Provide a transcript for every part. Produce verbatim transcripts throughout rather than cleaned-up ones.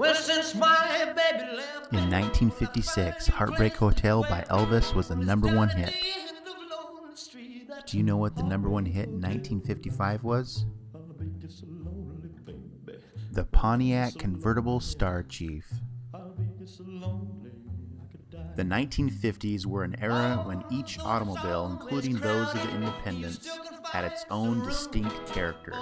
Well, since my baby left. In nineteen fifty-six, Heartbreak Hotel by Elvis was the number one hit. Do you know what the number one hit in nineteen fifty-five was? The Pontiac convertible Star Chief. The nineteen fifties were an era when each automobile, including those of the independents, had its own distinct character.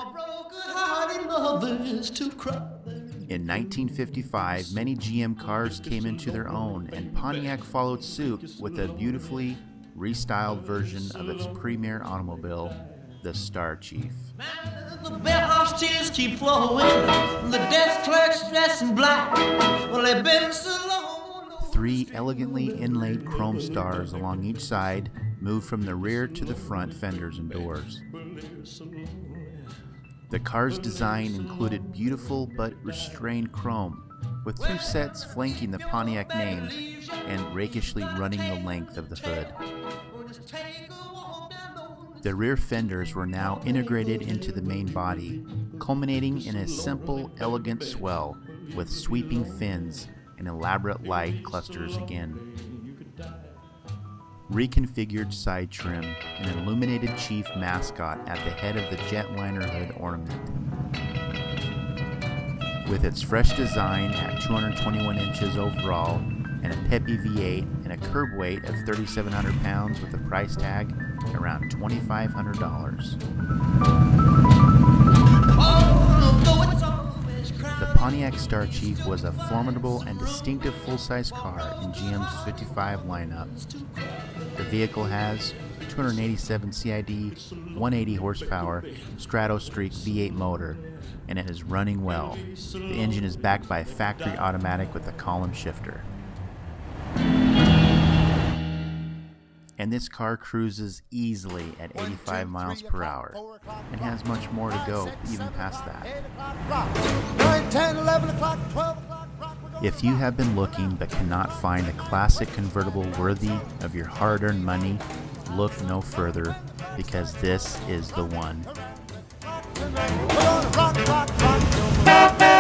In nineteen fifty-five, many G M cars came into their own, and Pontiac followed suit with a beautifully restyled version of its premier automobile, the Star Chief. The bellhop's tears keep flowing, the desk clerk's dressed in black. Well, they've been so long. Three elegantly inlaid chrome stars along each side moved from the rear to the front fenders and doors. The car's design included beautiful but restrained chrome, with two sets flanking the Pontiac name and rakishly running the length of the hood. The rear fenders were now integrated into the main body, culminating in a simple, elegant swell with sweeping fins and elaborate light clusters again. Reconfigured side trim and an illuminated chief mascot at the head of the jetliner hood ornament. With its fresh design at two hundred twenty-one inches overall and a peppy V eight and a curb weight of thirty-seven hundred pounds with a price tag around twenty-five hundred dollars. The Pontiac Star Chief was a formidable and distinctive full-size car in G M's fifty-five lineup. The vehicle has two hundred eighty-seven C I D, one hundred eighty horsepower, Stratostreak V eight motor, and it is running well. The engine is backed by a factory automatic with a column shifter. And this car cruises easily at eighty-five miles per hour and has much more to go even past that. If you have been looking but cannot find a classic convertible worthy of your hard-earned money, look no further, because this is the one.